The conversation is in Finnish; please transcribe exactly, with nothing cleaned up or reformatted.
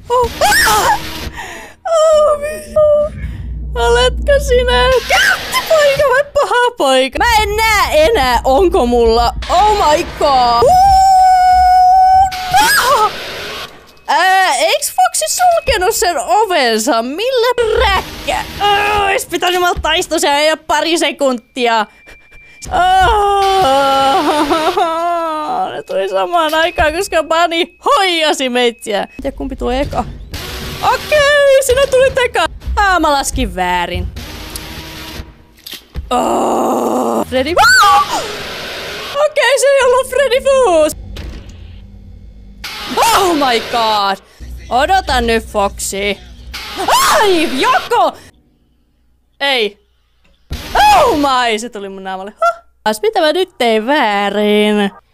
Oh. Oh, oletko sinä kättipoika vai paha poika? Mä en näe enää, onko mulla. Oh my god. Uh, Ää, eiks Foxy sulkenut sen ovensa? Millä räkkä? Oh, ois pitänyt malttaa istua siellä pari sekuntia. Oh, ne tuli samaan aikaan, koska Bunny hoijasi metsiä. Ja kumpi tulee eka? Okei, sinä tulit eka. Ah, mä laskin väärin. Oh, Freddy. Oh! Okei, se ei ollut Freddy Foos. Oh my god. Odota nyt, Foxy. Ai, joko! Ei. Oh my, se tuli mun naamalle. Huh. Mitä mä nyt tein väärin?